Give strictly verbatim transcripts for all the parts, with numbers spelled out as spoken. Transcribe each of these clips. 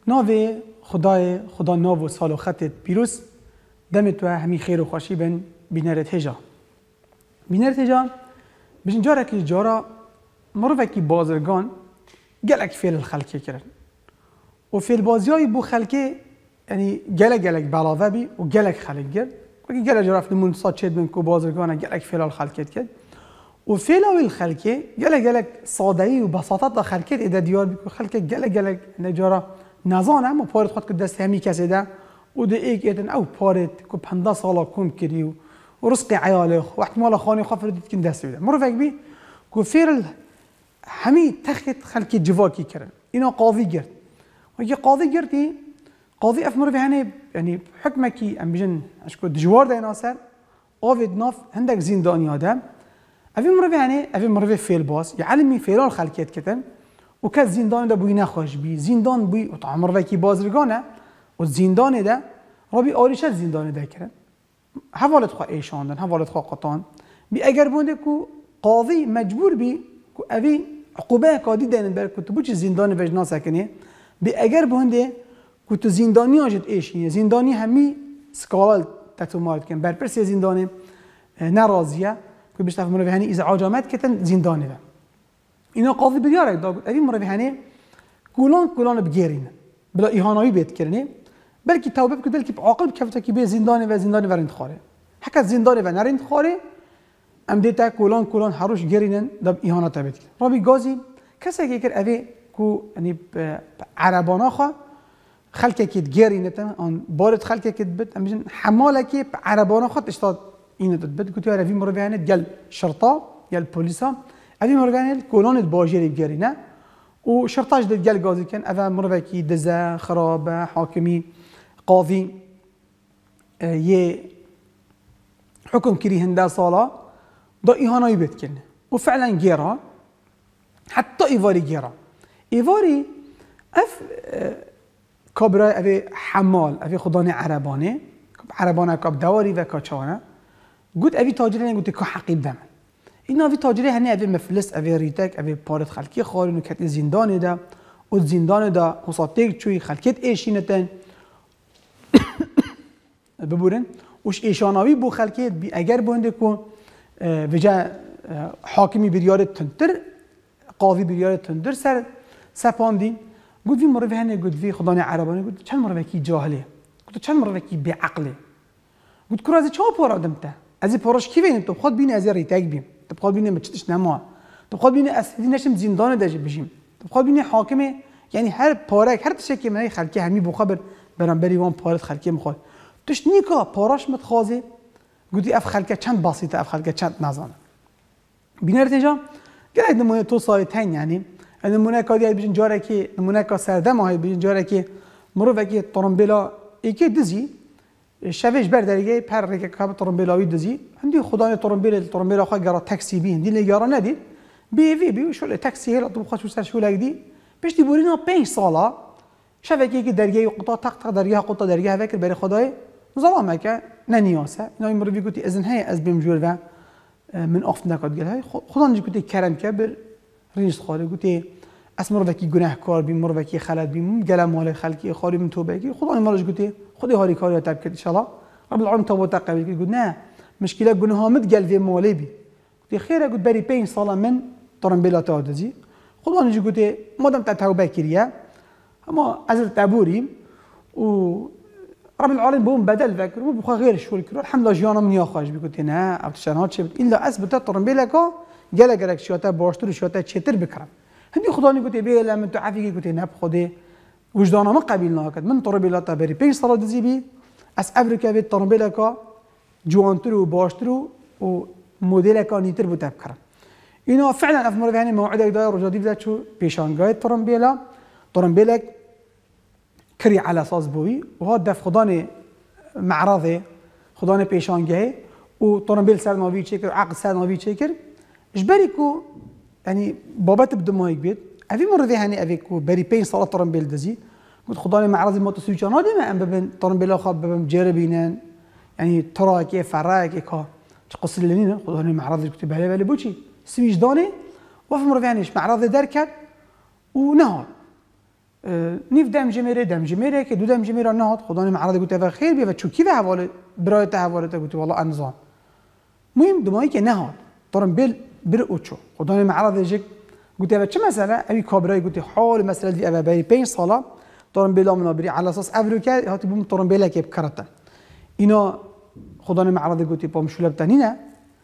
ناوی خدای خدا ناو و سال و خطت پیروز دمت و همی خیر و خوشی بن بینرت هجا بینرت هجا بجن جاره که جارا مروفه که بازرگان گلک فیل الخلقه کرن و فیل بازی های بو خلقه یعنی گلک گلک بلاوه بی و گلک خلق کرد وکی گلک جرا فنمون صاد شد من کو بازرگان گلک فیل الخلقه کرد و فیل او الخلقه گلک گلک سادهی و بساطت خلقه ایده دیار بی کو خلقه گلک گلک نجارا نزانه اما پارت خود که دست همی کسی ده و ده ایک ایتن او پارت که پنده سالا کم کری و رزق عیاله و احتمال خانه خفر دید که دست بیده مروفک بی که فیل همی تخت خلقی جواکی کرن اینا قاضی گرد و اگه قاضی گردی قاضی اف مروفی هنه یعنی حکمه کی ام بیجن اشکو دجوار ده ناصر آوید ناف هندک زندانی آدم اوی مروفی هنه اوی مروفی فیل باز یه علمی فیلان خلقیت کتن و که زندان ده بوی نخواش بی زندان بوی و طعم مروفی کی بازرگانه و زندان ده رابی آریشت زندان ده کرن حوالت خواه ایشاندن حوالت خواه قطان بی اگر بونده که قاضی مجبور بی که اوی عقوبه کادی دینن بر که تو بوچی زندان وجنا سکنه بی اگر بونده که تو زندانی آجد ایشینه زندانی همی سکالال تکتو مارد کن بر پرسی زندان نرازیه که بیشتر مروی هنی ازعاج آمد کتن زندانی ده اینا قاضی بگیاره دا اوی مروی هنی کلان کلان بگیرین بلا ایهانایی بیت کرنه بلکه توبه بکن بلکه عاقل بکفته که به زندان و زندان ورند خاره حتی زندان و نرند خاره ام دیتا کلان کلان هروش گرینن دب ایهانات بیت کرد رابی گازی کسی که کرد اوی کو یعنی عربانا خوا خلقه کید گرینتن آن بارد خلقه کید بد ام بیشن حماله که عربانا خوا اشتاد اینت بد کتی عربی مروی هنی گل شرطا گل پلیسا اوی مروی هنی کلان باجری گرینه و شرطاش دل گل گازی کن اوه مروی کی دزه خرابه حاکمی قاضی یه حکم کری هنده سالا دا ایهانایی بید کنه و فعلا گیرا حتی ایواری گیرا ایواری اف کابرای اوی حمال اوی خدانه عربانه عربانه کاب دواری و کاچانه گود اوی تاجره نگوتی که حقیب دمن این اوی تاجره هنه اوی مفلس اوی ریتک اوی پارت خلکی خارین و کتی زندانه ده و زندانه ده خصاتیک چوی خلکت ایشینتن ببورن وش ایشاناوی بو خلکت بی اگر بونده کن وجه حاکمی بیاره تندر قاضی بیاره تندر سر سپاندی گفت وی مروی هنه گفت وی خدانه عربانه گفت چند مروی کی جاهله گفت چند مروی کی بعقله گفت کرا از چه پور آدم تا از پورش کی بینیم تو خود بینی از ریتک بیم تو خود بینی مچتش نما تو خود بینی اصلی نشم زندان داش بشیم تو خود بینی حاکم یعنی هر پارک هر تشکی که من خلکی همی بو خبر برام بری وان پارت خلکی میخواد توش نیکا پاراش متخازی گویی اف خلکه چند بسیطه اف خلکه چند نزانه بینرت اینجا گرد نمونه تو سایه تن یعنی نمونه کادی بیشتر جاره که نمونه کا سردم های بیشتر جاره که مرو وکی ترمبیلا ایکی دزی شویش بر درگه پر ریک کاب ترمبیلاوی دزی هندی خدای ترمبیل ترمبیلا خواهی گرا تاکسی بی هندی لیگارا ندید بی وی بی شو تاکسی هلا تو خواهش سر شو لگدی بیشتر بورینا پنج ساله شبکه که درگه قطع تق تق درگه قطع درگه فکر برای خدای ظلامه که ننیاسه اینا این مروی گویی ازن هی از بیم جور و من افت نکات گل های خدا نجی گویی کرم که بر ریش خاله گویی از مروی کی گناه کار بیم مروی کی خلط بیم گل مال خلقی خاری من توبه کی خدا این مالش گویی خدای هاری کاری تاب کرد ان شاء الله رب العالمین توبه تقبل کی گویی نه مشکل گناه آمد گل وی مالی بی گویی خیره گویی بری پنج سال من ترم بلا تعدزی خدا نجی گویی مادام توبه کریه اما از التعبوري و رب العالمين بهم بدل فكر وبخا غير شو الكرو الحمد لله جيانا من ياخاش بيقول هنا او تشانات شبت الا اثبت ترمبيلكا جل جلك شوتا باشتر شوتا تشتر بكرم هندي خداني قلت بيه لما انت عافيك قلت هنا بخدي وجدانا ما قبلنا كد من ترمبيلتا بري بين صلاه دزيبي اس افريكا بيت ترمبيلكا جوانترو باشترو وموديلكا نيتر بتفكر انه فعلا افمر يعني موعدك داير رجادي بدا شو بيشانغاي ترمبيلا ترمبيلك كري على اساس بوي وهذا دف خداني معرضه خداني بيشانجه و ترمبيل سر نوفي تشيكر عقد سر نوفي تشيكر اجبريكو يعني بابات بدمايك بيت افي مره ذي هني افيكو بري بين صلاه ترمبيل دزي قلت خداني معرضه موتو سويتشان هذه ما ام بين ترمبيل خاب بهم جربينن يعني تراكي فراك كا تقص لنا خداني معرضه كتب عليه بالي بوشي سويش داني وفي مره ثانيه معرضه دركب ونهار نیف دم جمیره دم جمیره که دو دم جمیره نهاد خدا معرض گوته و خیر بیا و چوکی و حواله برای ته حواله تا گوته والله انزان مهم دمایی که نهاد طرم بل بر اوچو خدا معرض جک گوته و چه مسئله ابی کابرای گوته حال مسئله دی ابا بری پنج ساله طرم بلا منابری على اساس افریقا هاتی بوم طرم بلا که بکرته اینا خدا معرض گوته با مشولب تنینه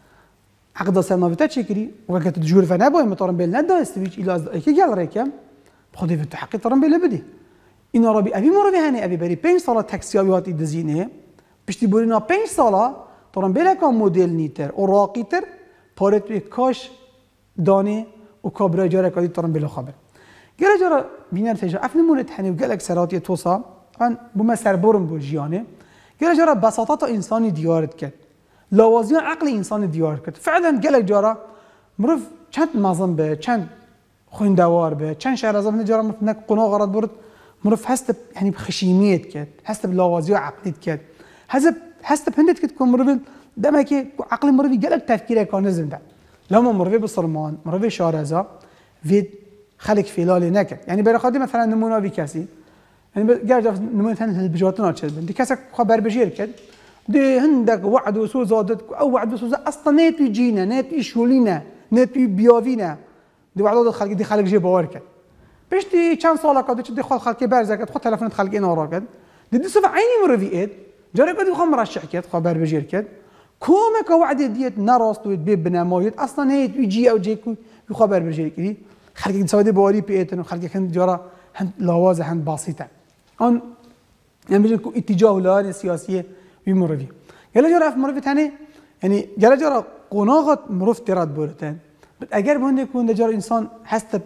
عقد سلمابتا چکری و که تجور فنابوی مطارم بل ندا استویج الى از کی گل رکم خدای به تحقیق طرم بل بدی اینا را بی ابی مرو هنی ابی بری پنج ساله تاکسیابی هاتی دزینه پشتی بورینا پنج ساله طرم بل کام مدل نیتر اوراقیتر پارت به کاش دانه و کابرای جاره کادی طرم بل خبر گله جاره بینر تجا افن مونت هنی و گلک سراتی توسا من بوم سربرم بو جیانه گله جاره بساطات انسانی دیارت کرد لوازم عقل انسان دیار کرد فعلا گله جاره مرف چند مازن به چند خوندوار به چند شهر از من جاره مرف نک قنا غرض برد مرف هست يعني بخشيميت كات هست بلوازم عقليت كات هذا هست بهندت كت كون مرف دمك عقل مرف قالك تفكيره كان نزل ده لما مرف بصرمان مرف شارزا في خلق فيلال نكت يعني برای خاطر مثلا نمونه في كاسي يعني قاعد نمونه مثلا البجواتنا تشد دي كاسك خبر بجير كات دي هندك وعد وسو زادت او وعد وسو اصلا نيت يجينا نيت يشولينا نيت بيافينا دي وعدات الخلق دي خلق جي باور كات بشتي كم ساله كاد دي خال خلق برزه كات خد تليفون خلق انا را كات دي دي صف عيني مرفيات جاري كاد خو مرشح كات خبر بجير كات كومك وعد ديت نراست ويت بنمايت اصلا نيت يجي او جيكو خبر بجير كدي خلق دي سوادي بوري بيتن خلق كان جرا هند لوازه هند بسيطه ان يعني بيجي اتجاه لا سياسيه بمرفي قال جرا في مرفي ثاني يعني قال جرا قناغت مرف تراد بورتن اگر بونده كون جرا انسان حسب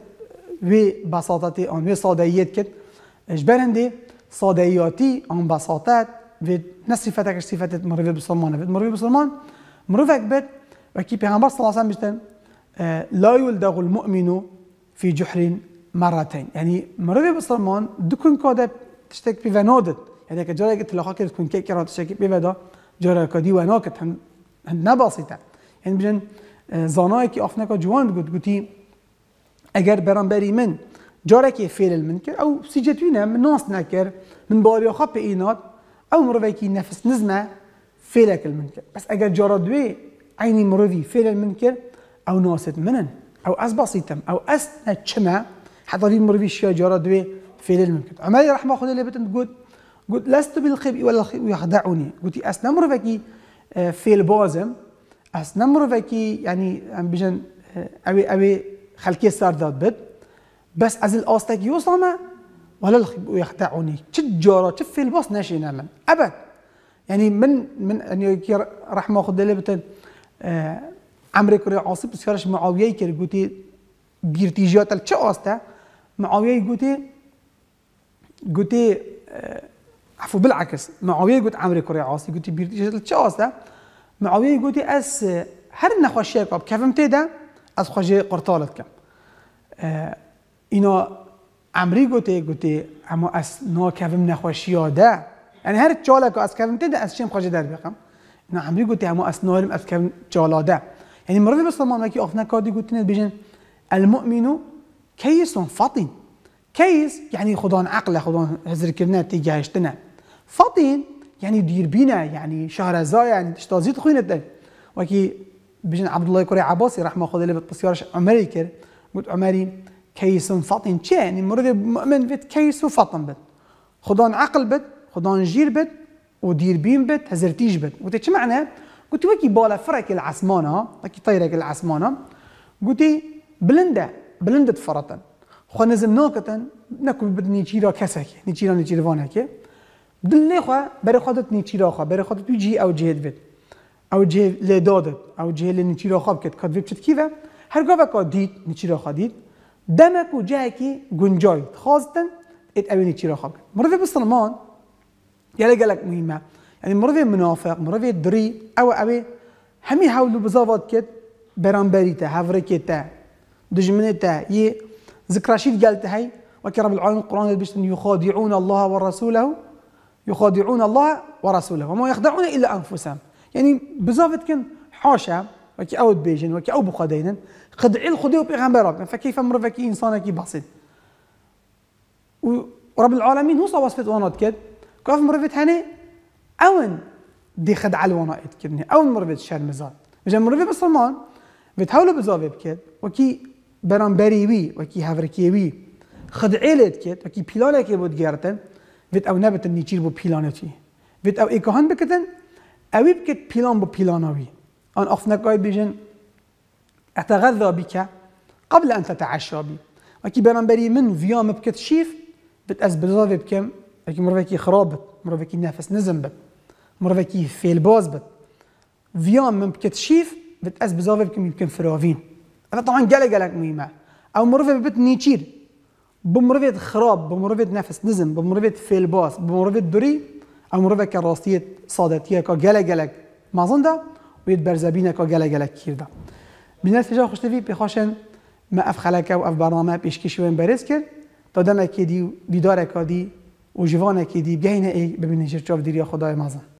ببساطته آن و سادهیت کد اجبرنده سادهیاتی آن بساطت و نصفتك صفتت مروی بسلمان و مروی بسلمان مروفك بد و کی پیغمبر صلی الله علیه و سلم لا يلدغ المؤمن في جحر مرتين يعني مروی بسلمان دکن کاده تشتك بفنادت يعني که جایی که تلاقا کرد کن که کرد تشتك بفدا جایی که دی و ناکت هن هن نباسیته يعني بجن زانایی که آفنکا جوان بگود گوتی اگر برانبری من جاره که فعل من کرد او سیجتوینه من ناس نکر من باری خب اینات او مروی که نفس نزمه فعل کل من کرد بس اگر جاره دوی عینی مروی فعل من کرد او ناست منن او از بسيطم او از نچمه حتی في مروی شیا جاره دوی فعل من کرد عملی رحمه خدا لبتن قلت قلت لست بالخبء ولا الخبء يخدعني قلت اسنا مروی که فعل بازم اسنا مروی که يعني بجن اوي اوي خلقي سرداد بد بس از الاستك يوصمه ولا الخبء يخدعني تجاره تفي الباص ناشينا من ابد يعني من من يعني رحمه خدا لبتن آه عمرو كوري عاصب بسيارش معاويه كر قوتي بيرتيجات الچه استه معاويه قوتي قوتي آه عفوا بالعكس معاويه قوت عمرو كوري عاصي قوتي بيرتيجات الچه استه معاويه قوتي اس هر نخوشيه كاب كفمتي ده از خوشی قرطالت کم اینا عمری گوته گوته اما از نا کفم نخوشیاده یعنی هر چاله که از کفم تده از چیم خوشی در بخم اینا عمری گوته اما از نارم از کفم چالاده یعنی مروی بسلمان وکی آفنا کادی گوتینه بیجن المؤمنو کیس فطین کیس یعنی خدان عقل خدان حضر کرنه تیگهشتنه فطین یعنی دیربینه یعنی شهرزا یعنی تشتازید خوینت ده وکی بجن عبد الله كوري عباسي رحمه الله اللي بتصيرش عمري كر قلت عمري كيس فطن شي يعني مرضي مؤمن بيت كيس وفطن بد خدان عقل بد خدان جير بد ودير بين بد هزرتيج بد قلت ايش معنى قلت وكي بالا فرك العسمانه وكي طيرك العسمانه قلت بلنده بلنده فرطن خو نزم ناكتن نكو بد نيچيرا كسك نيچيرا نيچيروانك دلي خو بري خودت نيچيرا خو بري خودت جي او جهد بد او جه لدادت او جه لنيچيرا خاب كت كد ويبشت كيفه هر گاوا کا دید نيچيرا خادید دمك و جه کی گنجای خواستن ات اوی نيچيرا خاب مرضي بسلمان يلا قالك مهمه يعني مرضي منافق مرضي دري او اوي همي حاولوا بزاوات كت برانبريته هفركته دجمنته ي ذكراشيد قالت هي وكرب العالمين القران بيش يخادعون الله ورسوله يخادعون الله ورسوله وما يخدعون الا انفسهم يعني بزافت كن حاشا وكي أود بيجن وكي أو بخدينا خدعي الخدي وبيغمبرك فكيف مرفك إنسانك بسيط ورب العالمين هو وصفت وانات كد كاف مرفت هني اون دي خدع الوانات كدني اون مرفت شرمزات مجا مرفت بسلمان بتحاولوا بزاوية بكد وكي برانبريوي وكي هافركيوي خدعيلت كد وكي بيلانك بود جارتن بيت او نبت النيشير بو بيلانتي بيت او ايكهان بكتن اوي بكت بيلان بو بيلانوي ان افنكاي بيجن اتغذى بك قبل ان تتعشى بي وكي برانبري من فيام بكت شيف بت از بزاوية بكم وكي مرفكي خرابت مرفكي نفس نزم بت مرفكي فيل باز بت فيام من بكت شيف بت از بزاوية بكم يمكن فراوين هذا طبعا قلق قلق مهمة او مرفة بت نيشير بمرفة خراب بمرفة نفس نزم بمرفة فيل باز بمرفة دري او مرفة كراستية صادتية كا قلق قلق مازندا ويد برزابينه كا قلق قلق كيردا بنات فيجا خوش تفي بخاشن ما اف خلقه و اف برنامه پیشکشی وین برز کرد تا دمکی دی دیدار کادی و جوان کی دی بگینه ای ببینید چه دیری خدای مازن